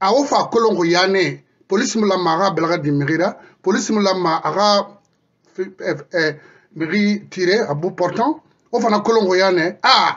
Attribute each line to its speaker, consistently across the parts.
Speaker 1: a ofa kolongo yane police mula maga belaga dimirira police mula ma aga miri tiré à bout portant ofa na kolongo yane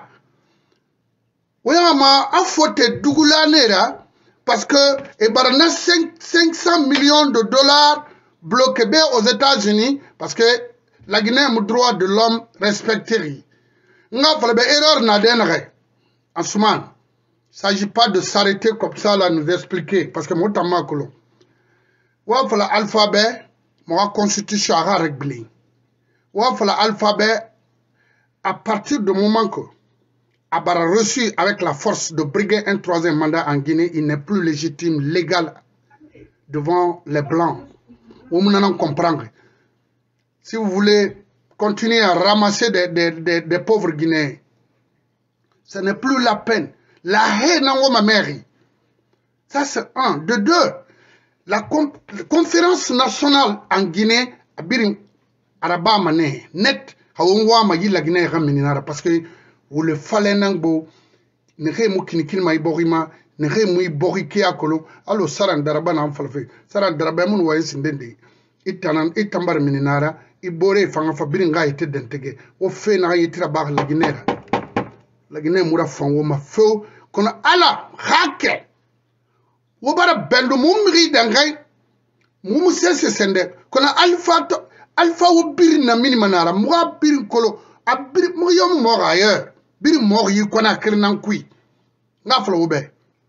Speaker 1: oyama a faute dougulanera parce que e barana 500 millions de dollars bloqués aux États-Unis parce que la Guinée a le droit de l'homme respecté. Nga fala be erreur na denre en semaine. Il ne s'agit pas de s'arrêter comme ça là nous expliquer parce que moi tamakolo. Wa fala alphabet moi constitution a réglé. Wa fala alphabet à partir du moment que Abara reçu avec la force de briguer un troisième mandat en Guinée, il n'est plus légitime, légal devant les Blancs. Vous m'en comprendre. Si vous voulez continuer à ramasser des pauvres Guinéens, ce n'est plus la peine. La haine en ma mairie. Ça c'est un. De deux, la conférence nationale en Guinée, à Birim, Araba Mané, net, Haouwa Mayi la Guinée Raminara, parce que vous le fallait n'angbo, ne remo kinikilma iborima, ne remo iboriki akolo, allo saran daraba na amfalfe, saran daraba mun wa sindende, itambar mininara, ibore fanga fabiringa ite dentege, o fe na yitira bar la Guinée. La Guinée mura fango ma feu, kono ala, hake, wo bara bendo mumri dangai, mumu sese sende, kono alpha wo biri na minimanara, mwa biri kolo, abiri mwa mora ailleurs. Biri mori yi kwana kirnan kui nga fala ube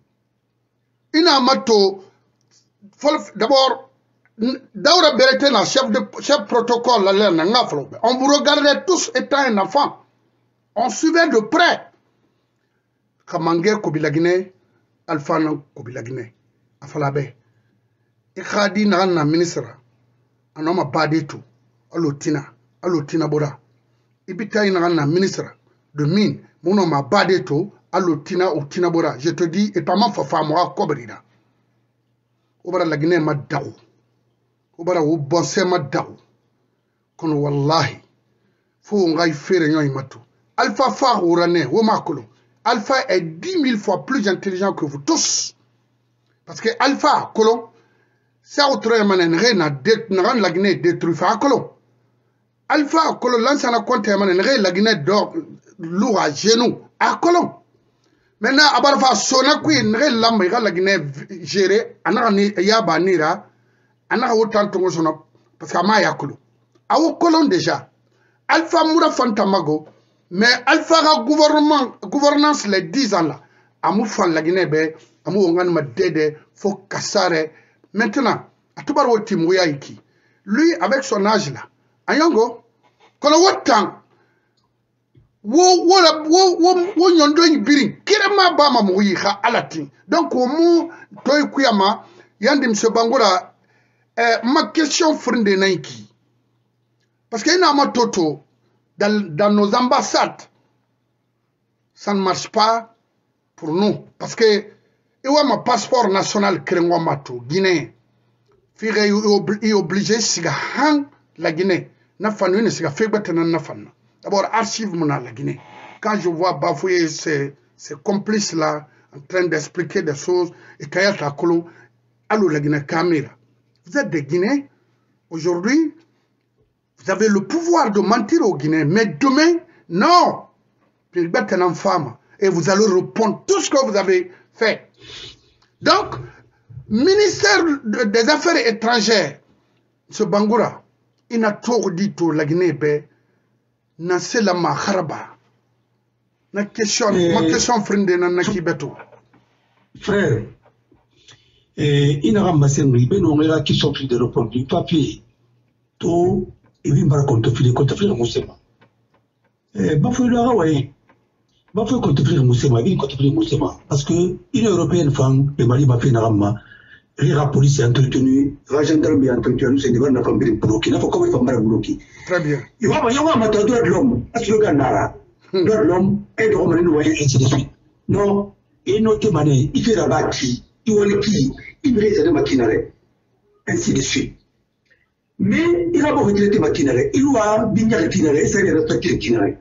Speaker 1: ina mato d'abord Daoura Berete na chef protocole la lerne nga fala ube on vous regardait tous étant un enfant on suivait de près Kamange Kobila Guinée Alpha na Kobila Guinée afala be ikhadi na ministre anoma badetu alotina bora ibita ina na ministre de mine, mon nom m'a badeto, allotina ou tinabora. Je te dis, et pas ma fafa, moi, cobrida. Obara la Guinée m'a daou. Obara ou bonse m'a daou. Kono wallahi. Faut on aille faire un imato. Alpha Far ou Rané, ou Makolo. Alpha est 10 000 fois plus intelligent que vous tous. Parce que Alpha, Colon, ça autrement, n'a la Guinée détruite à Colon. Alpha, Colon, lance un compte, la Guinée d'or. Lourd à genoux, à Colomb. Maintenant, à Barfa, Sona, qui n'est pas la Guinée gérée, Anani, Yabanira, Anna autant de son parce qu'à Maya Colomb. À Colomb déjà. Alpha Moura Fantamago, mais Alpha gouvernance les 10 ans là. À Moufan la Guinée, à Mouangan Madede, faut Kassare. Maintenant, à Toubaro Timouyaiki, lui avec son âge là, à Yango, qu'on a autant. Wo nyondo birin kirema ba ma muyi kha alati donc mu toy kuyama yandi mse bangura ma question frinde naiki parce que ina ma toto dans nos ambassades ça ne marche pas pour nous parce que iwa ma passeport national krengo mato Guinée fire est obligé siga hang la Guinée na fanu ne siga fegbetana na fanu. D'abord, archive mon la Guinée. Quand je vois bafouiller ces complices-là en train d'expliquer des choses, et Kaya Takolo, allô la Guinée Camera. Vous êtes des Guinéens. Aujourd'hui, vous avez le pouvoir de mentir aux Guinéens. Mais demain, non. Vous êtes un enfant. Et vous allez répondre tout ce que vous avez fait. Donc, ministère des Affaires étrangères, ce Bangoura, il n'a tout dit tout la Guinée, na sela ma kharaba na question ma question frinde na kibeto
Speaker 2: frère ina ramba sengi beno ngera question plus de répondre du papier to ebi mbara kontofile musema bafou la ouais bafou kontofile musema bi kontofile musema parce que une européenne femme le Mali m'a fait na ramba la police est entretenue, la gendarmerie est entretenue, c'est devant la famille bloquée. Il faut comment il faut mal bloquer.
Speaker 1: Très bien.
Speaker 2: Il va y avoir un droit de l'homme. Est-ce que le gars n'a droit de l'homme et de l'homme nous ainsi de suite. Non, et notre manière, il fait la bâtie, il voit le qui, il réserve maquinaire, ainsi de suite. Mais il a beau retirer maquinaire, il doit bien retirer, ça il respecter le maquinaire.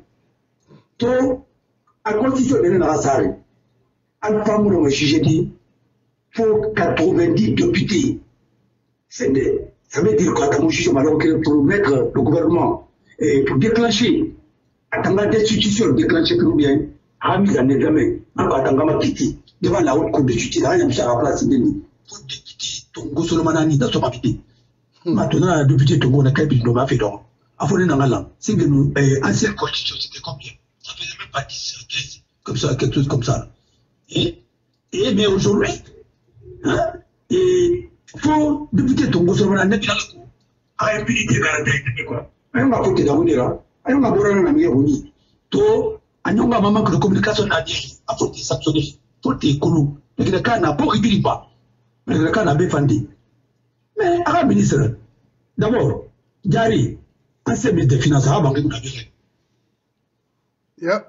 Speaker 2: Donc, à constitution de la race, à la femme, on va juger dit. faut 90 députés. Ça veut dire quoi, pour mettre le gouvernement, pour déclencher, attendre l'institution, déclencher plus bien, à mise en examen, attendre Kiti, devant la haute cour de justice, il y a une place de l'île. Pour député, Tongo Solomanani, dans son papier. Maintenant, le député Tongo n'a qu'à être nommé. À fond, c'est que nous, ancienne constitution, c'était combien? Ça faisait même pas 10, 15, comme ça, quelque chose comme ça. Mais aujourd'hui, hein, il faut député Tongo Solomanani, n'est pas là. À impunité garantie, quoi. On a côté d'Aoudé là, on a boré un ami Aoudi. To, on a maman que la communication a dit, à faut sanctionner, faut te coulou. Mais le cas n'a pas réglé pas. Mais le cas n'a pas défendu. Mais, à la ministre, d'abord, Jari, ancien ministre des Finances, à Banque Mounabé.
Speaker 1: Yeah.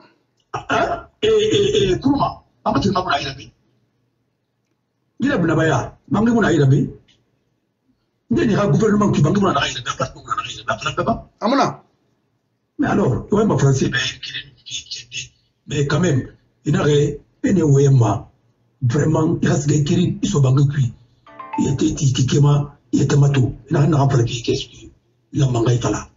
Speaker 2: Et Kourma, à partir de Mamouna Irabi. Il a Bounabaya, Banque Mounabé. Il y a un gouvernement qui Banque Mounabé,
Speaker 1: Amuna.
Speaker 2: Mais alors, ouais, ma français, mais quand même, il y a vraiment, il reste des Kirin, ils sont banques cuits. Il était Tikema, il était Matou, il n'a rien à faire qu'est-ce qu'il a mangé là.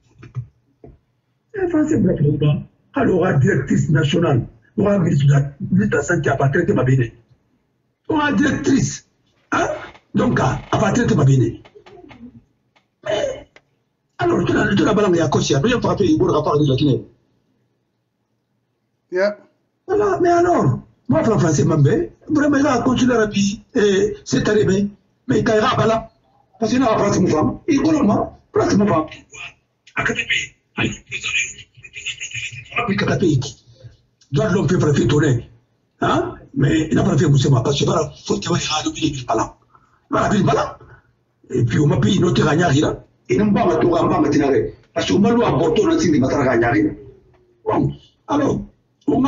Speaker 2: Le français, blablabla. Alors, la directrice nationale, la ministre de la Santé a pas traité ma béné. La directrice, hein, donc, a pas traité ma béné. Alors, tu as balangué à Kossia, tu as frappé le rapport de la Guinée.
Speaker 1: Yeah.
Speaker 2: Voilà, mais alors, moi, le français m'embête, vraiment, il a continué à dire, c'est arrivé, mais il a pas parce qu'il a pas de femme, il est comment, pratiquement pas. À Katapé, droit de l'homme fait frapper tourner, hein, mais il n'a pas fait Moussema, parce que voilà, faut qu'il y ait un billet pas là. Et puis, on m'a payé notre gagnard là. Et non pas tout en bas maintenant. Parce que on a aborté le signe de Mataraganari. Bon, alors, on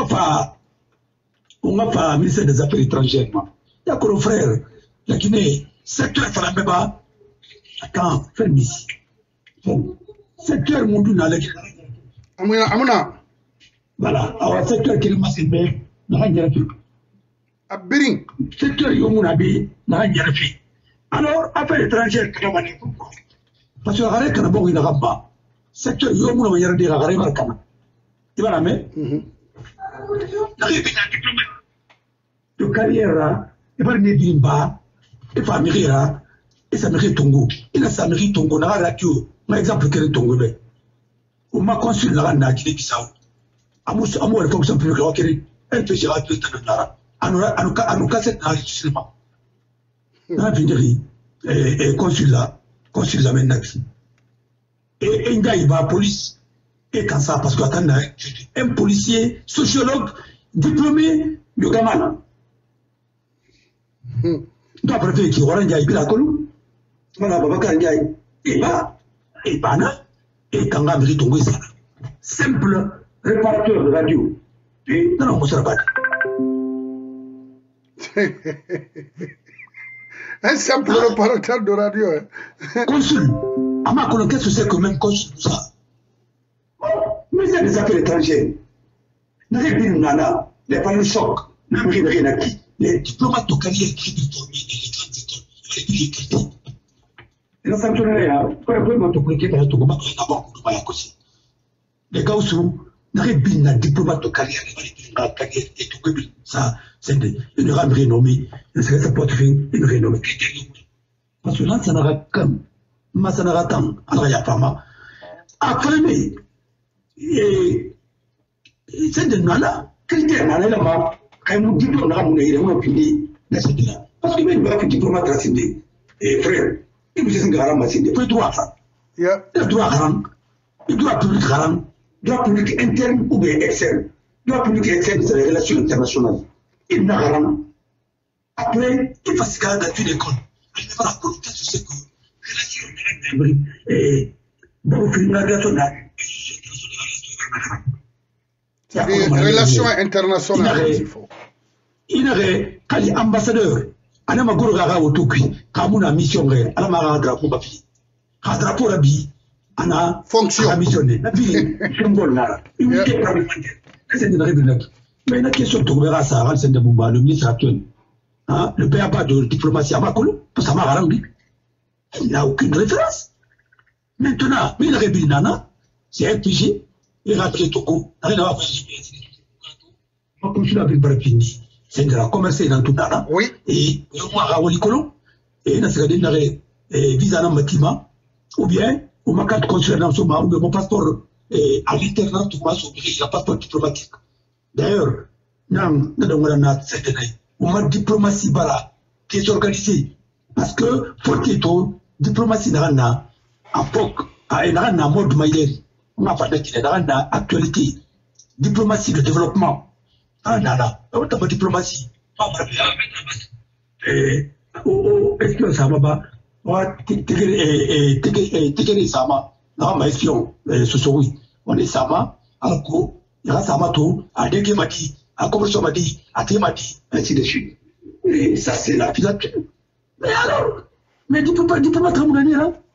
Speaker 2: a fait ministère des Affaires étrangères. Il y a que le frère, la Guinée, secteur Farabeba, attends, fermis. Bon, secteur Monduna, la Guinée.
Speaker 1: Amuna.
Speaker 2: Voilà, alors secteur qui est massé, n'a rien fait.
Speaker 1: Abiring.
Speaker 2: Secteur Yomunabi, n'a rien fait. Alors, affaires étrangères, pourquoi? Parce que la kana bon ina gamba secteur yomu na yara dira gare markana ibara me na bina diplôme de carrière ibara ne bimba e famira e samiri tongo ina samiri tongo na radio par exemple quel tongo be o ma consul la na kile kisao amu le fonction publique o kere elle peut gérer tout le temps anu cassette na cinéma na vindiri et consul la maintenant. Et il va à la police. Et quand ça, parce qu'attends, un policier, sociologue, diplômé de Gamana. Donc, après, qui aura un gars, il a connu. Voilà, Babacar Ndiaye. Et bah, et quand on a mis ton ça. Simple réparateur de radio. Et non, on ne sera pas.
Speaker 1: Un simple réparateur de radio.
Speaker 2: Consul. Ama qu'on qu'est-ce que c'est que même consul ça. Ministère des Affaires étrangères. Les panneaux choc. Les diplomates de carrière qui sont formés dans les grandes écoles. Les critiques. Les sanctionnaires, pour le moment, les gars aussi, les diplomates de carrière, et tout ça, c'est une rame renommée. Ça peut faire une renommée. Parce que là, ça n'aura qu'un. Masanaratan, Alaya Fama, a calmé. Et c'est de Nala, critère Nala, quand vous dites qu'on a mon opinion, parce que même un diplomate raciné, et frère, il vous est un garant massiné, il doit ça. Il doit garant, il doit public garant, il doit public interne ou bien externe, il doit public externe, c'est les relations internationales. Il n'a garant. Après, il faut se garder dans une école. Il ne va pas la qu'est-ce que c'est que. Et bon,
Speaker 1: relations internationales.
Speaker 2: Il y a un ambassadeur. Ana magoro gaga otukwi kamuna mission re ala mara drapeau bafi ha drapeau rabi ana
Speaker 1: fonction
Speaker 2: missionné na bi symbole na il est probablement c'est une règle mais la question de verra ça c'est de Bouba le ministre actuel hein, le BABA de diplomatie à Makolo, parce que il n'a aucune référence. Maintenant, mais il a Nana, c'est un PG, il a appelé Togo, il a c'est de la commerce dans tout Nana,
Speaker 1: oui.
Speaker 2: Et moi, Raolikolo, et il a fait visa dans Matima, ou bien, ou ma carte consulaire dans Soma, ou bien mon passeport à l'internat, tout moi, il a passeport diplomatique. D'ailleurs, ou ma diplomatie bala, qui est organisée, parce que, faut qu'il y ait diplomatie dans un mode maïleri, on a parlé qu'il y a une actualité, diplomatie de développement. Ah là, on a pas diplomatie. Est-ce que ça va pas? On est Sama, Alco, il y a Samato, à Degemati, à Komosomadi, à Temati, ainsi de suite. Et ça, c'est la filature. Mais alors, mais diplomate à mon année, là,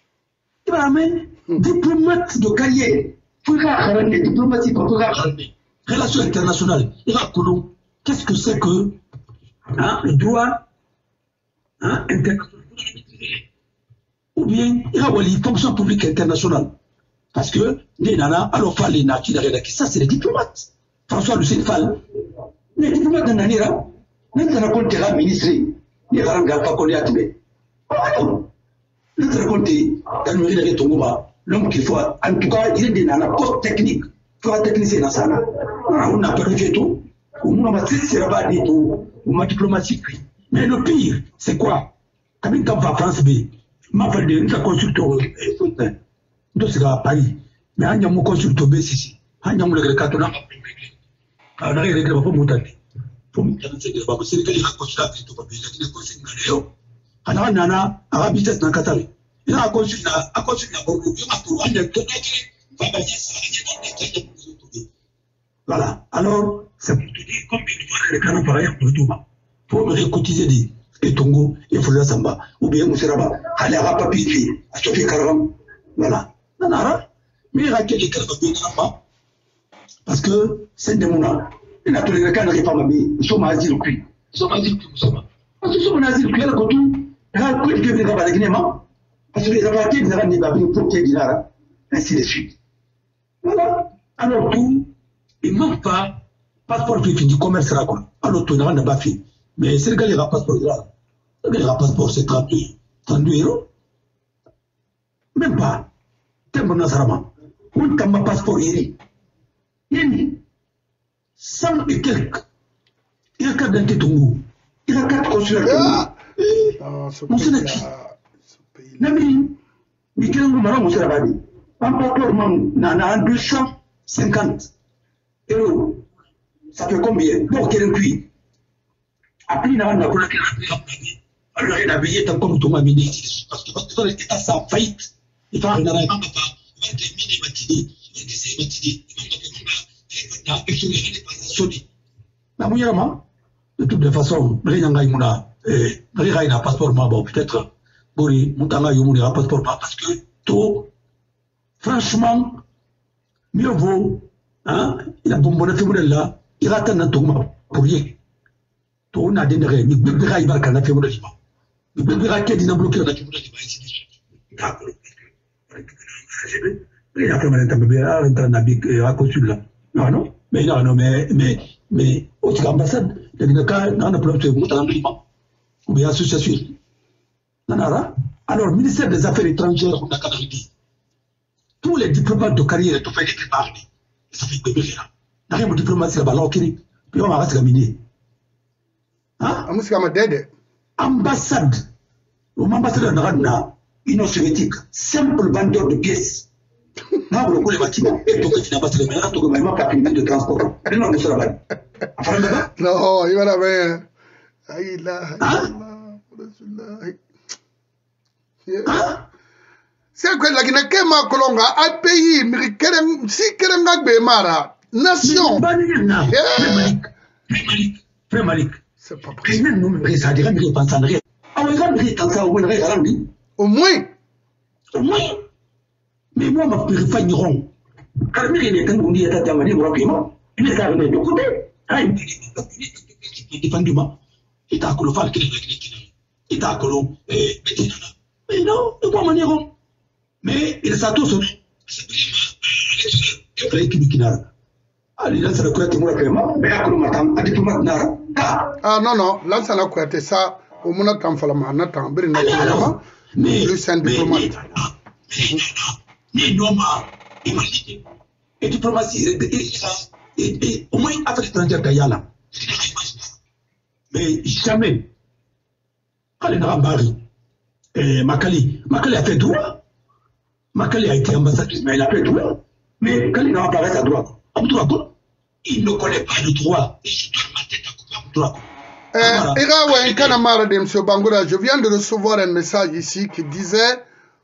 Speaker 2: diplomate de carrière, diplomatie pour relations internationales, qu'est-ce que c'est que le droit international? Ou bien, il y a les fonctions publiques internationales. Parce que, les nanas, alors, ça, c'est les diplomates. François Lucien Fall, les diplomates de Nanira, même dans le compte de la ministre, il y a un gars qui a connu à Tibet. Oh non! Nous raconter dans le Tongoba, l'homme qu'il faut, en tout cas, il est des nanas post-techniques. Il faut un technicien dans ça. On n'a pas fait tout. On a fait pas du tout. On a diplomatique. Mais le pire, c'est quoi? Quand il va à France B, m'a fait des consultants. Donc c'est à Paris. Mais il y a un consultant B ici. Il y a un consultant B ici. Il y a un consultant B ici. Il y a un consultant B ici. Alors, Nana, Arabie Saoudite, dans Qatar. Il a un consultant, voilà. Alors, c'est pour te dire, comme il faut les canons pareils pour tout. Pour me récotiser des Tongo, il faut la Samba. Ou bien, Mousseraba, allez à Papi, à Sophie Caram. Voilà. Nana, mais il y a quelques caravans, parce que c'est des mouna. Il a tous les canons qui parlent, ils sont à asile cuit. Ils sont à asile cuit, parce que sont à asile cuit, parce que les avatars ne vont pas pour qu'il ainsi de suite. Voilà. Alors tout, il ne manque pas passeport du commerce là quoi. Alors tout n'a pas fait. Mais c'est le gars qui a passeport là. Le gars qui a passeport c'est 32 euros. Même pas. T'es bon Nasarama. On t'a ma passeport ici. Il 100 et quelques. Il y a 4 dentiers Tongo. Il y a 4 consulaires. Mousselaki. Nami, Mikelou Mara Mousselabadi. Un passeport, n'a 250 euros. Ça fait combien? Pour quel cuit? Après, il n'a pas de alors, il a payé tant comme tout m'a mis parce que l'État ça faillite. Il va en arriver, papa. Il va terminer les matinées. Il va essayer les matinées. Il va exonérer les passations. La mouillama, de toute façon, rien n'a rien n'a passeport, bon, peut-être, Bori, Moutanga Yomouni n'a passeport, parce que tout, franchement, mieux vaut, hein, il a bonbonné fait là, il a atteint un tournoi pour rien. Tout, on a des règles, il bébéra, il va qu'à la fait mon régiment. Il bébéra qui a dit n'a bloqué la figure de régiment ici dessus. D'accord. Il a fait mal à un bébé, à un consul là. Non, mais non, mais, au-dessus de l'ambassade, il y a des cas, dans le plan de Moutanga, ou bien association. Alors, ministère des Affaires étrangères, on a qu'à dit. Tous les diplomates de carrière, tout fait des préparés. Ça fait que bébé là. N'a rien de diplomatie là-bas, là, puis on va rester gaminé. Hein? Ambassade. L'ambassade de Rana, Union soviétique, simple vendeur de pièces. Là, vous le bâtiment, et tout que tu n'as pas de ménage, tout que même pas de transport. Non, il
Speaker 1: va la faire. C'est que la Guinée-Kema Kolonga a payé, mais si Kerenga Bemara, nation.
Speaker 2: Frère Malik.
Speaker 1: C'est pas possible.
Speaker 2: Au moins. Mais moi, ma périphérie, car il est un goût à il est arrivé de côté. Ah, il est défendu. il t'a collé Falk, il t'a collé mais non, de quoi manière. Mais il s'est tous
Speaker 1: ah non, non, là ça n'a pas été ça. Au moins, on a fait la mais plus un diplomate.
Speaker 2: Mais non, et diplomatie, et au moins, affaires étrangères d'Ayala. Mais jamais, quand les Narambari, Makali a fait droit. Makali a été ambassadrice, mais elle a fait droit. Mais quand il apparaît à droite, il ne connaît pas le droit.
Speaker 1: M. Bangoura, je viens de recevoir un message ici qui disait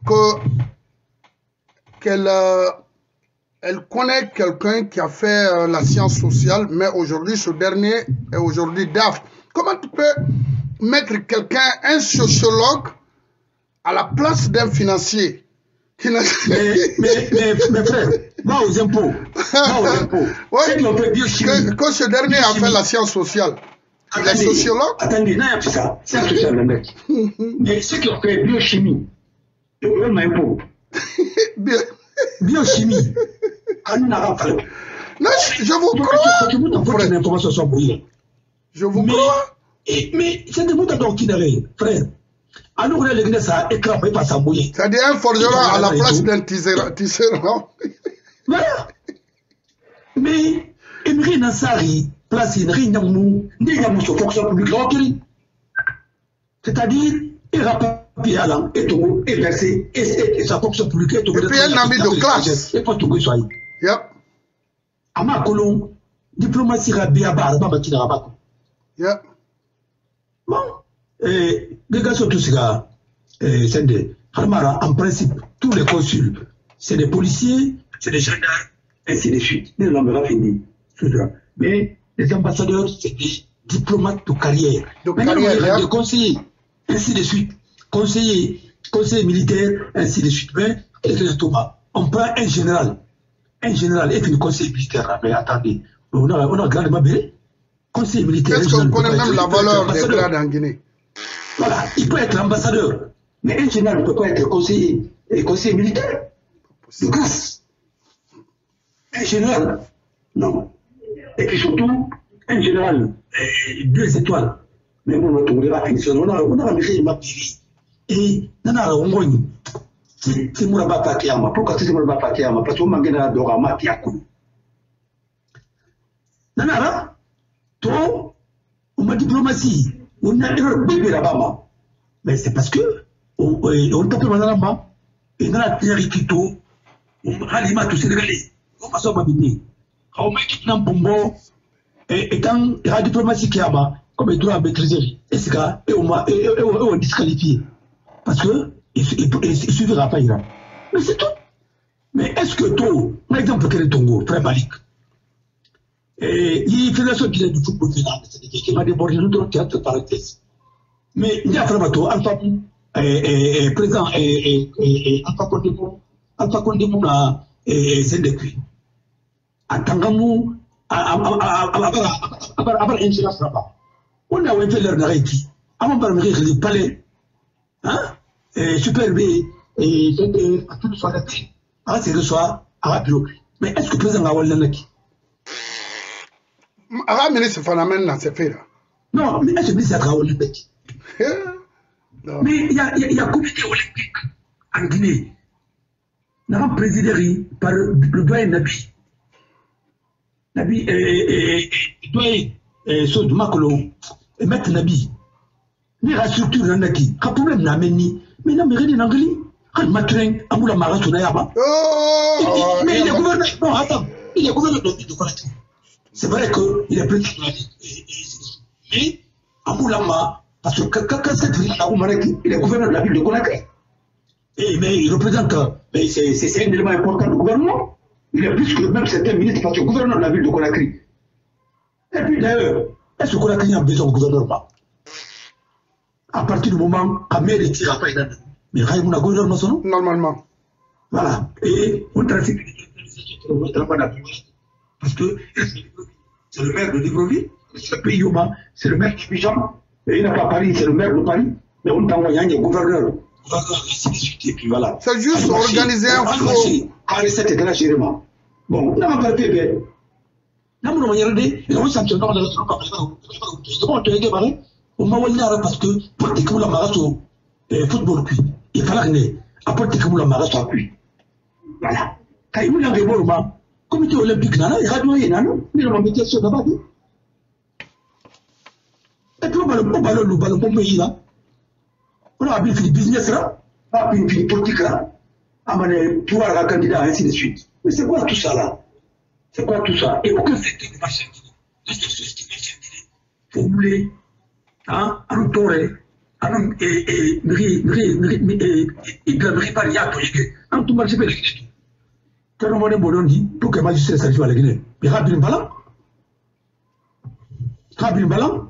Speaker 1: qu'elle elle connaît quelqu'un qui a fait la science sociale, mais aujourd'hui, ce dernier est aujourd'hui DAF. Comment tu peux mettre quelqu'un, un sociologue, à la place d'un financier?
Speaker 2: Mais frère, va aux impôts.
Speaker 1: Ouais, que ce dernier a fait la science sociale. Il est sociologue.
Speaker 2: Attendez, non, c'est ça. C'est un sociologue. Mais ceux qui ont fait biochimie, le gouvernement impôt. Biochimie.
Speaker 1: Non, je vous crois. Je vous crois.
Speaker 2: Mais c'est des mots d'ordinaire, frère. Alors, l'église a écrasé par sa bouillie.
Speaker 1: C'est-à-dire un forgeron à la place d'un tisserand.
Speaker 2: Voilà. Mais, Emery Nassari, place une réunion, n'est sur fonction publique. C'est-à-dire, il rapporte à l'an, et tout, et versé, et sa fonction publique, et tout.
Speaker 1: Et puis un ami de classe.
Speaker 2: Et pas tout que
Speaker 1: Yep.
Speaker 2: Ama Colon, diplomatie rabia barba bakina rabat.
Speaker 1: Yep.
Speaker 2: Bon. Les gars sont tous là. En principe, tous les consuls, c'est des policiers, c'est des gendarmes, ainsi de suite. Nous l'avons fini. Mais les ambassadeurs, c'est des diplomates de carrière. Maintenant, il y a des conseillers, ainsi de suite. Conseillers militaires, ainsi de suite. Mais, on prend un général. Un général est un conseiller militaire. Mais attendez, on a grandement béré. Conseiller militaire.
Speaker 1: Est-ce qu'on connaît même la valeur des grades en Guinée?
Speaker 2: Voilà, il peut être ambassadeur, mais un général ne peut pas être conseiller militaire. De classe. Un général, non. Et puis surtout, un général, 2 étoiles. Mais on a trouvé la fonction, on a mis ma piri. Et, c'est Mouraba Pakiyama. Pourquoi c'est Mouraba Pakiyama? Parce qu'on m'a gagné à Dorama Piakou. Nanara, toi, on m'a diplomatie. On a bébé là-bas. Mais c'est parce que on tape là-bas. Et dans la terre Kito, on a les matos sénégalais. On passe au Babini. On met tout dans Bombo. Et quand la diplomatie qui est là-bas, comme il doit maîtriser, et ce gars, et on disqualifié. Parce que il suffira pas. Mais c'est tout. Mais est-ce que toi, par exemple, quel est ton goût, frère Malik? Et il y a une fédération qui est du football qui m'a débordé notre théâtre parenthèse. Mais il y a vraiment Alpha présent et Alpha Condé a Zendekui. À Tangamou, à Inchira Fraba. On a fait leur narratif. Avant de me palais, hein, Super B, et c'était à tout le soir d'été. Ah, c'est le soir, à Bureau. Mais est-ce que le président a Wallanaki?
Speaker 1: Ah, mais c'est phénomène dans ces faits-là.
Speaker 2: Non, mais est-ce que c'est à Olympique? Mais il y a un comité olympique en Guinée. Nous avons présidé par le doyen Nabi. Nabi doyen Sod Makolo et Maître Nabi. Nous avons structure dans Naki. Quand problème n'a mené, mais n'a mené dans Anglais. Quand Matrin, Amoula Mara Sonayaba. Mais il est gouverneur. Non, attends. Il est gouverneur de Conakry. C'est vrai qu'il est président. Mais Amoula Mara. Parce que quand cette ville il est gouverneur de la ville de Conakry. Mais il représente, c'est un élément important du gouvernement. Il est plus que même certains ministres parce que le gouverneur de la ville de Conakry. Et puis d'ailleurs, est-ce que Conakry a besoin de gouvernement? À partir du moment où Amé retire après, mais il y a un gouvernement.
Speaker 1: Normalement.
Speaker 2: Voilà. Et on trafique parce que c'est le maire de Libreville, c'est le pays Yoma, c'est le maire de Bijama. Et il n'a pas Paris, c'est le maire de Paris. Mais on t'envoie un gouverneur. Ainsi de suite. Et puis voilà.
Speaker 1: C'est juste organiser un faux.
Speaker 2: Paris, c'était de la gérement. Bon, on n'a pas fait. Nous avons regardé, et on s'en tient dans le on m'a dit parce que politiquement la marathon football puis il fallait à politiquement la marathon puis voilà quand il y a des moments comité olympique là il y a des non mais on mettait ça là-bas et puis on ballon là on a bien fait business là on a bien fait politique là on a pouvoir la candidat ainsi de suite mais c'est quoi tout ça là c'est quoi tout ça et aucun secteur ne va changer vous voulez hein, un toré, un ripariato, un tout marché belge. Quand on m'a dit, pour que magistrat s'agisse à la Guinée, mais rapide ballon. Rapide ballon.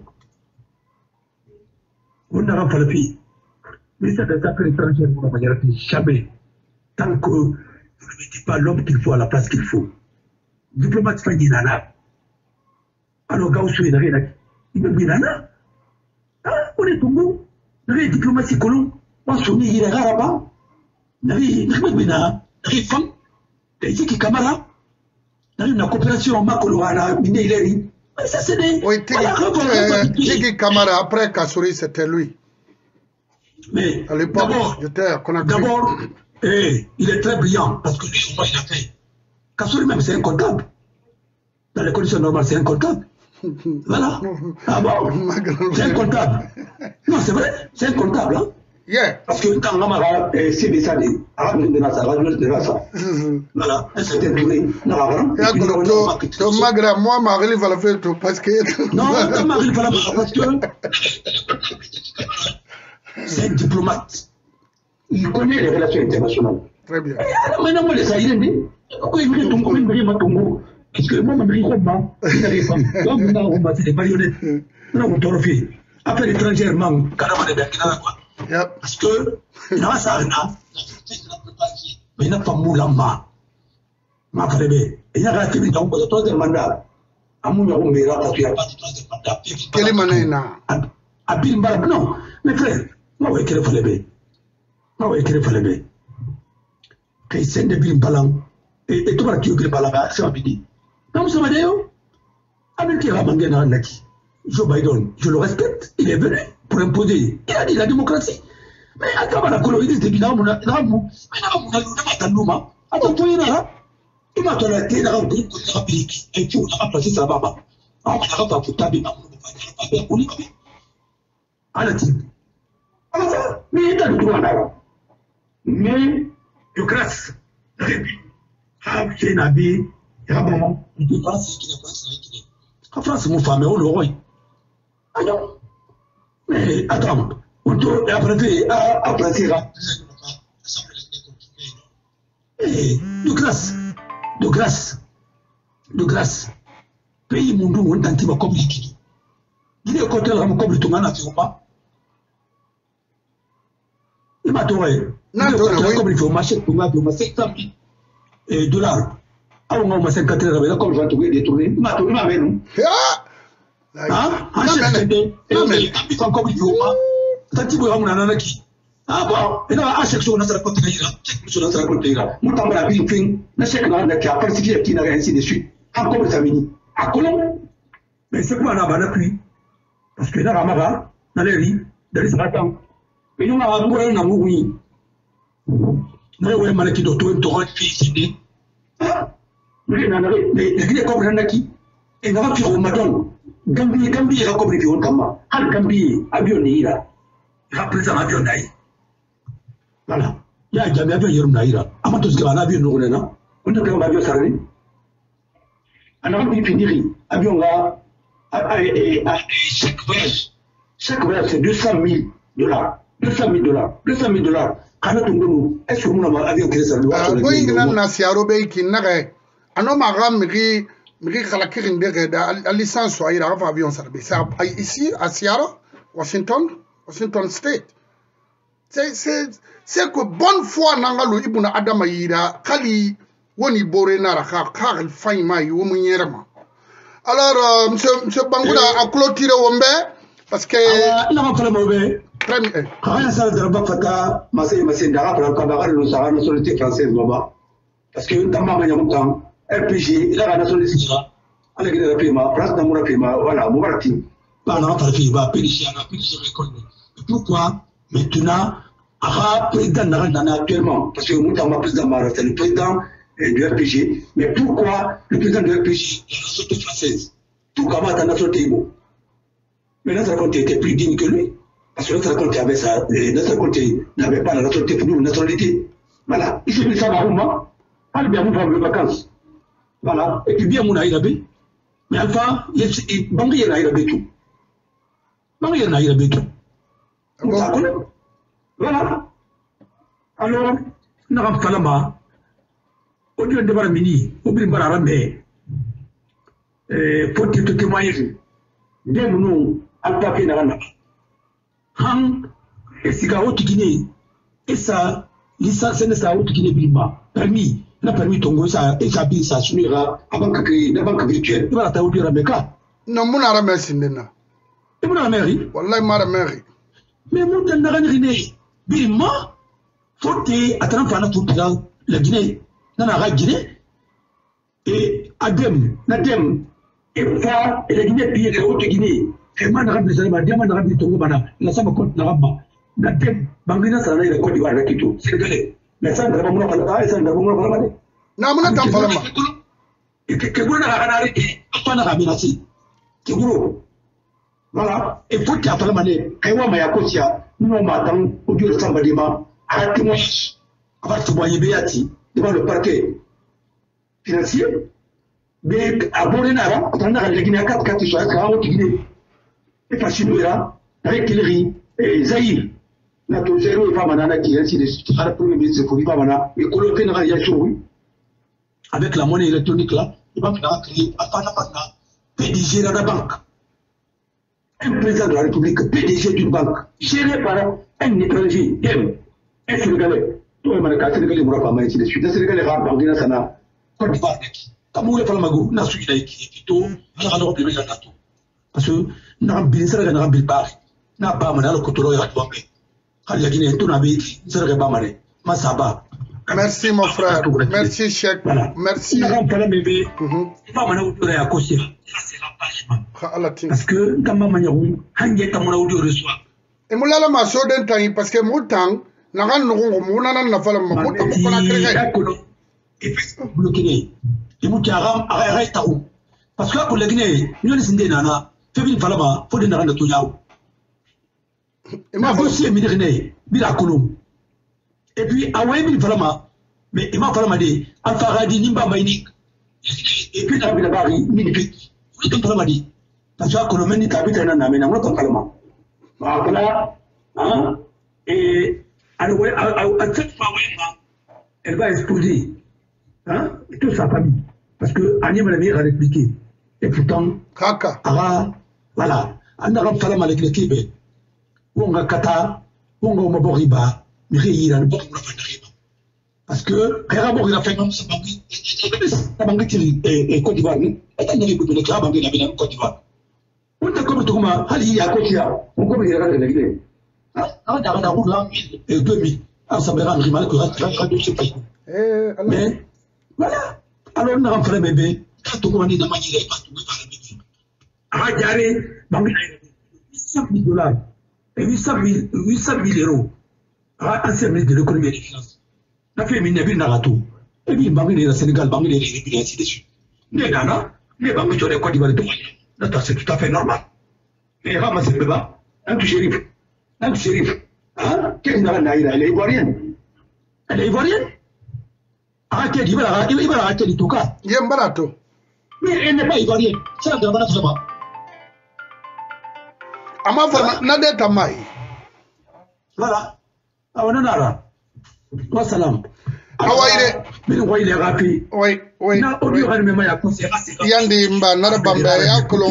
Speaker 2: On n'a pas le pays. Mais ça doit être étranger pour la manière de jamais. Tant que vous ne mettez pas l'homme qu'il faut à la place qu'il faut. Diplomate fait des nanas. Alors, Gausso est là. Il me dit nana. On est Congo, on est diplomatie colon, on s'est mis à Rabat, on est femme, et qui Kamara, on a une coopération en Makoloana, Minéleri. Mais ça c'est des.
Speaker 1: Oui, Tiki Kamara, après Kassouri, c'était lui.
Speaker 2: Mais
Speaker 1: à l'époque,
Speaker 2: d'abord, il est très brillant, parce que lui, au moins, il a fait. Kassouri, même, c'est un comptable. Dans les conditions normales, c'est un comptable. Voilà. Ah bon? C'est un comptable. Non, c'est vrai, c'est un comptable. Hein?
Speaker 1: Yeah.
Speaker 2: Parce que quand on a c'est des salés, voilà, c'est un tourné.
Speaker 1: Moi, Marie va le faire parce que.
Speaker 2: Non, Marie va le faire parce que. C'est un diplomate. Il connaît les relations internationales.
Speaker 1: Très bien.
Speaker 2: Maintenant, moi, les Saïdens, pourquoi ils veulent tomber comme Tongo? Parce que moi, je suis un c'est des marionnettes. Non, on fait. Après l'étrangèrement, parce que, il n'y a pas ça, mais il n'y a pas Moulamba. Ma frère, il y a un film dans le troisième mandat. À mon parce qu'il n'y a pas de troisième mandat.
Speaker 1: Quel est Manena?
Speaker 2: À Bimbara, non. Mes frères, moi, je vais écrire pour les bébés. Moi, je vais écrire pour les bébés. Quand il s'est de Bimbala, et tout le monde qui est Bimbala, c'est un bidi. Non, ça va dire, avec Joe Biden, je le respecte, il est venu pour imposer. Il a dit la démocratie. Mais attends, la colonie de Bina, on a il m'a donné la République, et puis on a remplacé sa baba. On a remplacé sa baba. Mais il est droit là. Mais, de grâce, c'est un habit. La France, mon femme, on le roi. Ah non. Mais attends, on doit après de grâce. Pays mon dos, on tente de communiquer. Il est au côté de la communauté, tout le monde a fait pas. Il m'a donné. Il est au côté de la communauté, au marché, pour moi, $500 $. Ah, on m'a 50 heures, comme je vais trouver des tournées. Il m'a tourné avec nous. Ah, un chef de il faut encore vivre. Ça tu vois, on a un qui. Ah bon, et là, à chaque chose, on a sa côté là. Chaque chose, on a sa côté là. Nous t'en la ville, na chaque là, qui a participé qui n'a ainsi de suite. Encore ça mini. À Colombo. Mais c'est quoi là-bas depuis? Parce que là, Ramara, dans les riz, dans les ratans. Mais nous, on a un peu un amour, oui. Nous, on a un malaki d'auto, un torrent, fils, ah, mais les comme un qui. Et nous avons fait au Madon. Gambie, il a compris qu'on kama. Al Gambie, avion ira. Il a pris un avion naï. Voilà. Il y a jamais avion naïra. Amatos qui a un avion nourrena. On a pris un avion sarri. On a pris finiri. Avion là, chaque voyage, c'est $200,000. $200,000. Quand on est-ce que nous avons un avion qui est sarri?
Speaker 1: Boeing n'a siarobe qui n'a rien. Anomara Miri Khalakirin de la licence soit avion sarbi. C'est ici à Seattle, Washington State. C'est que bonne foi Nangalo Ibuna Adama Yira, Kali, Woni Borena, Kar, Faima, Yomunyerma. Alors, M. Bangoula a clôturé Wombe Parce que...
Speaker 2: il n'a pas fait le mauvais.
Speaker 1: Très bien.
Speaker 2: Quand il y a ça, il n'a pas fait Massé Ndara, pour la nationalité française là-bas. Parce que dans ma manière de RPG, il a la nationalité là. Avec les paiements, France dans mon paiement, voilà, mon parti. Bah, on a pas fait, il va périr, on a périr, pourquoi maintenant, le président n'a actuellement, parce que nous avons président Mara, c'est le président du RPG, mais pourquoi le président du RPG est la nationalité française? Tout comme la nationalité Igbo. Mais notre compte était plus digne que lui, parce que notre compte avait ça, notre compte n'avait pas la nationalité pour nous, nationalité. Voilà, il s'est mis ça dans le moment, pas bien nous faire les vacances. Voilà, et puis bien mon aïe mais enfin, Bangui y en a eu tout. Bangui y en a eu tout. Voilà. Alors, nous avons fait la main. Au lieu de Baramini, au lieu de Baramé, faut-il te témoigner. Bien nous, à papier dans la Han, et si Gao Tikine, et ça, l'issance n'est pas au Tikine Bima, permis. N'a permis Tongo ça et ça bille ça sunira avant que la banque virtuelle. Il va la dire à Meka.
Speaker 1: Non, mon arame sindena.
Speaker 2: Et mon amérique.
Speaker 1: Wallah, ma mère.
Speaker 2: Mais mon n'a rien riné. Bima, faut te attendre pendant tout la Guinée. N'a pas Guinée. Et Adem, Nadem, et Fa, et la Guinée, puis la haute Guinée. Et man arabe les Allemands, diamant arabe Tongo Bana, la sama compte n'arabe. Nadem, Bangina, ça n'a pas Côte d'Ivoire, la Quito. C'est galé. Mais ça ne va pas me faire ça ne va pas me faire ça.
Speaker 1: Non, mon attend pas.
Speaker 2: Que vous n'avez pas la raminasi. Que vous. Voilà. Et faut qu'il y ait pas mané. Et moi, ma yakosia, nous m'attendons au Dieu de Sambadima. Arrêtez-moi. Avant de se voyer béati devant le parquet financier. Mais à Borénara, on a la Guinée à 4 sur la Guinée. Et Fachinou avec Kilri et Zahir. La Tozero et Famana qui est ainsi de suite. À la première ministre, il Famana. Et Colombie n'a rien joué. Avec la monnaie électronique là, il va créer à PDG de la banque. Un président de la République, PDG d'une banque, géré par un étranger, un Sénégalais. Tout le monde est Sénégalais, il ne pourra pas ainsi de suite. Un Sénégalais va banquer dans sa Côte d'Ivoire. Comme vous le faites, n'a su qu'il qui est plutôt, il a l'Europe de l'État. Parce que n'a pas bien ça, n'a pas bien parlé. N'a pas mal à l'Ocotoro et à Touamé. Quand il y a Guinée, tout n'a pas été, ça ne serait pas mal. Masaba.
Speaker 1: Merci mon frère. Merci Cheikh.
Speaker 2: Voilà.
Speaker 1: Merci.
Speaker 2: Parce que dans ma manière,
Speaker 1: et moi là ma soeur d'un temps parce que mon temps n'a rien nous n'a pas mon temps pour la créer.
Speaker 2: Et bloqué. Et mon caram arrête à où? Parce que pour la Guinée, nous les Indés nana, fait une falama, faut des narines de tout yao. Et ma voici est midriné, Bilakulu. Et puis, à Wayne Falama, mais il m'a fallu dire, Alpha Radi Nimba Maïnik, et puis la Bilabari, Minipit, vous êtes pas dit. Parce que le menu capitaine n'a pas de calme. Voilà, hein, et à cette fois, elle va exploser, hein, et toute sa famille. Parce que Agnès Malamir a répliqué. Et pourtant,
Speaker 1: Kaka.
Speaker 2: Voilà, on a fait avec l'équipe, on a Kata, on a Maboriba. Parce que Kérabo il a fait même sa banque et Côte d'Ivoire, et t'as dit que le club a Côte d'Ivoire. On a comme tout le monde, il y a Côte on comme il a la Guinée. Ah, dans la roue là, et 2000, ça me rend mal que je sais pas. Mais voilà, alors on a un frère bébé, quand tout le monde est dans ma vie, il est partout. Ah, j'arrive, banque $800,000 et 800 000 euros. Ancien ministre de l'économie et des finances. La fait une navire Narato. Et puis, banque de la Sénégal, banque de l'Égypte, ainsi de suite. Les Ghana, les banques de la Côte d'Ivoire, c'est tout à fait normal. Et Rama, c'est le bas. Un shérif. Un shérif. Hein? Qu'est-ce qu'il y a? Elle est ivoirienne. Elle est ivoirienne? Arrêtez, il va arrêter du tout cas.
Speaker 1: Il y a un barato.
Speaker 2: Mais elle n'est pas ivoirienne. C'est un drama de là-bas.
Speaker 1: Ama n'a pas maï.
Speaker 2: Voilà. Awanara. Wassalam.
Speaker 1: Awaire.
Speaker 2: Mais on voit il est rapide.
Speaker 1: Oui, oui.
Speaker 2: Na audio a même ya conseil.
Speaker 1: Yandi mba nara bamba ya kolo.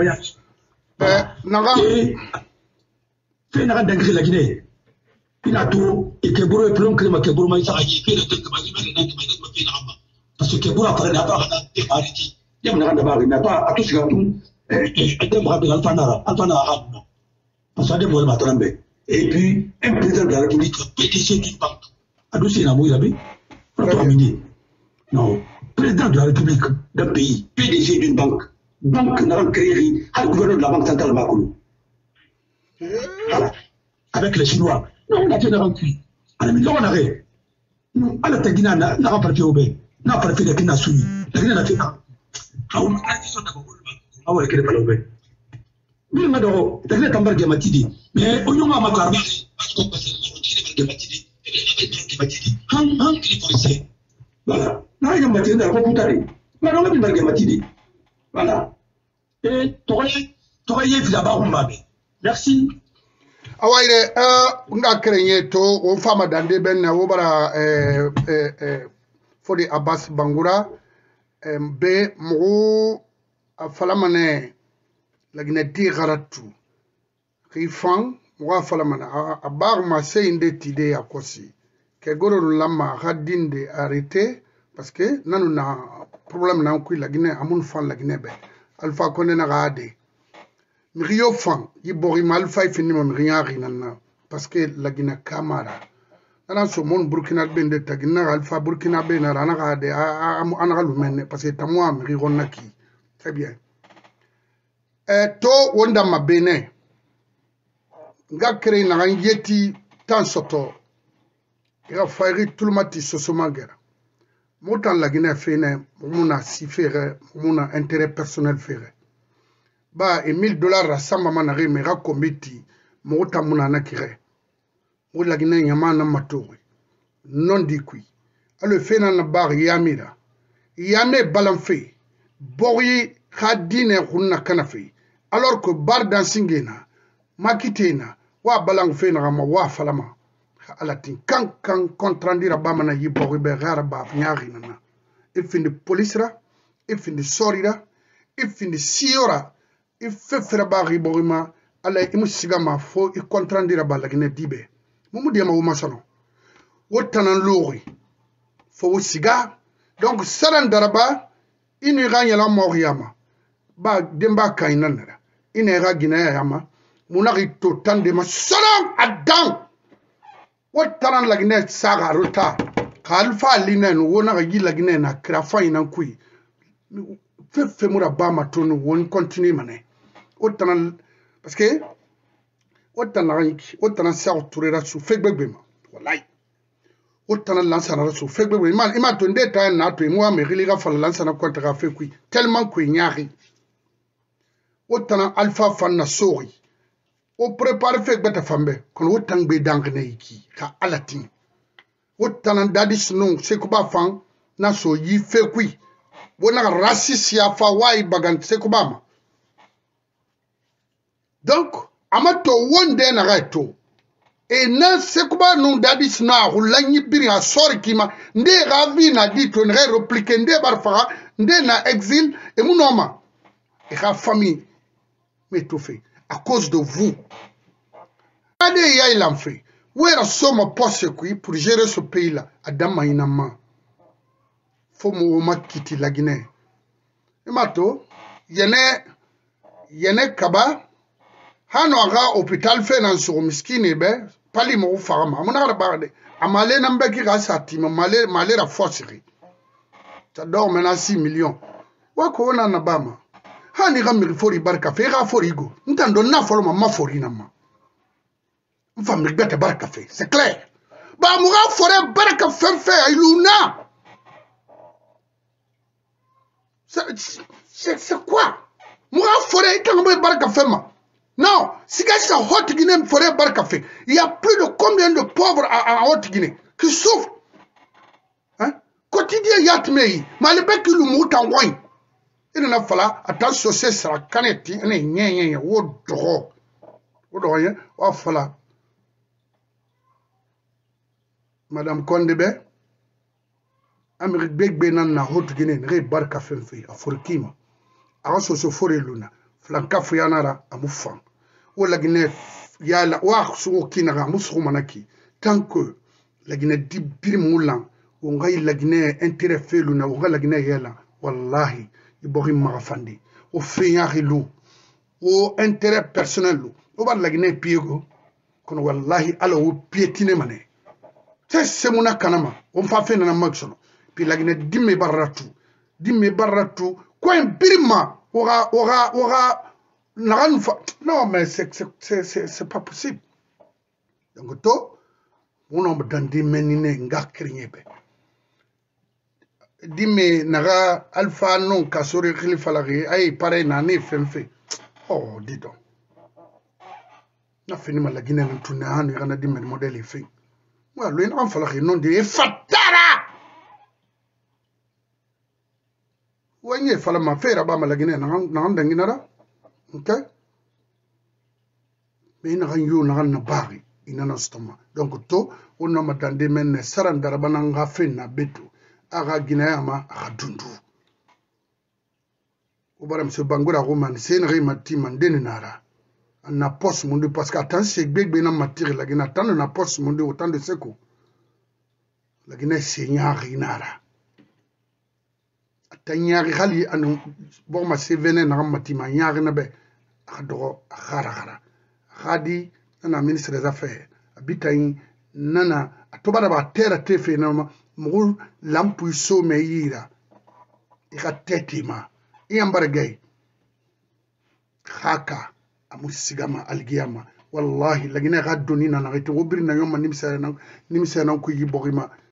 Speaker 1: Naga.
Speaker 2: Fait na dangri la Guinée. Ina to et que boro plon que ma que boro ma ça yi fait le truc ma parce que boro après n'a pas et arrêté. Il y a na ba na pas à tout ce que tout et dem rabbi alfanara. Et puis, un président de la République, PDG d'une banque. Non, président de la République d'un pays, PDG d'une banque. Banque n'a pas créé, le gouverneur de la Banque centrale Makolo. Voilà. Avec les Chinois. Non, on a fait un cuit. On a mis l'arrêt. Non, à la Tagina, n'a pas fait au bain. N'a pas fait la Kina Souni. La Kina n'a fait pas. Ah, on a dit ça d'abord. Ah, ouais, qu'elle est pas au bain. Mais on a d'abord, la Kina Tambar Gamatidi. Mais on y a ma carrière. Parce qu'on passe sur Gamatidi. Voilà. Là, il y a un matin dans la computare. Mais on a mis Gamatidi. Voilà. Et t'aurais vu là-bas, on m'a dit. Merci.
Speaker 1: Awaire, nga krenye to o fama dande ben na wobara fodi Abbas Bangura be mo afalamane lagine ti garatu rifan mo afalamane abar ma seinde tide akosi ke goro lama hadinde arrêté parce que nanu na problème na ko lagine amun fan lagine be alfa konne na gade Mrio fan, yi bori mal fay fini ma rien rinana parce que la Guinée Camara. Nana so mon Burkina bende tagina alpha Burkina be na rana ga de anara lumene parce que tamwa mi ronaki. Très bien. To wonda ma bene. Nga kré na yeti tan soto. Ira fayri tulmati sosomagera. Motan la Guinée fene muna si fere muna intérêt personnel fere. Ba et $1000 rasamba manare mera komiti mota muna nakire o la Guinée yamana matori non di qui ale fena na bar yamira yame balanfe bori khadine hunna kanafe alors que bar dancingena makitena wa balang fena ma wa falama alatin kan kontrandira bamana yibori be gara ba nyari nana ifindi polisra ifindi sorira ifindi siora il fait faire barri borima ala imu sigama fo i contrandira balagine dibe mumu de ma wuma sono wotanan lori fo siga donc saran daraba inu ganya la moriyama ba demba kainanara ine ga gina yama munari to tande ma salam adam wotanan lagine saga rota kalfa linen wona ga gilagine na krafa ina kui fe mura ba ma tonu won continue mané autant parce que autant ça autourera sous fait bébé wallahi autant lansana sous fait bébé ima to ndeta na to moi me riliga fala lansana ko ta fait kui tellement ko nyari autant alpha fan na sori o prépare fait beta fambe kon autant be dangne iki ka alatin autant dadi sunu se ko ba fan na so yi fait kui wona raciste ya fa wai bagan se ko ba ma. Donc, amato wonde na gato. Et na sekuba non dadis na hulanyi biri a sori kima nde ravi na dito nre replique nde barfara nde na exil et mon homme et la famille m'étouffé à cause de vous. Ade ya il en fait. Où est la somme poste pour gérer ce pays là à Damainama. Faut mo quitter la Guinée. Et mato yene kaba hano aga hôpital finance o miskini be pali mo farama amuna ga barde amale nambe ki ga sati male la forcerie ça dort maintenant 6 millions wa ko na bama hani ga mi fori barka fe ga forigo ntando na forma ma forina ma mfa mi bete barka fe c'est clair ba mo ga fore barka fe iluna c'est quoi mo ga fore itango barka fe ma. Non, si c'est en Haute-Guinée, il faudrait boire café. Il y a plus de combien de pauvres en Haute-Guinée qui souffrent. Hein? Quotidien, il y a de pays. Mais le bec, il mouille en wine. Il n'a pas attention, c'est ça, canette, il y a un Madame Kondebe, Amérique Begbenan na Haute-Guinée, il y a un bar café, il y a un forkima. Alors, ce forêt luna. Flanka Fuyanara à Moufan. Ou la Guinée, yala, ou sur Kinara, Mousroumanaki. Tant que la Guinée dit Birimoulan, ou la Guinée intérêt fait l'una, ou la Guinée yala, wallahi, Iborim Marafandi, ou Feyarilou, ou intérêt personnel, oba lagine piego kono wallahi ala wo pietine mane c'est semuna kanama on fa fe na maxono puis lagine dimme barratu ko en birima ora non mais c'est pas possible donc to on me dandi menine ngakrinyebe dimme naga alpha non kasori khalifa lagi ay pare na ne femfe oh dis donc na fini malagine ntuna hanu kana dimme modèle fin wa lo en fala non de fatara wanye fala ma fera ba malagine na ndanginara okay mais na ganyo na bari inana stoma donc to on ma dande men sarandara bananga fenna betu aga ginayama aga dundu obara mse bangura roman senri mati mandene nara na poste mundu parce que attention gbegbe na matire la gina tando na poste mundu autant de seko la gina senyari nara atanyari khali anu bo ma sevene na mati ma nyari na be akadoro khara khadi na ministre des affaires abitayi nana atobara ba terre tefe na mugul lampu so meira ika tetima iyambara gay khaka amusigama algiyama wallahi lagina gaddoni na ngati wobirina yoma nimsa na ku yibogima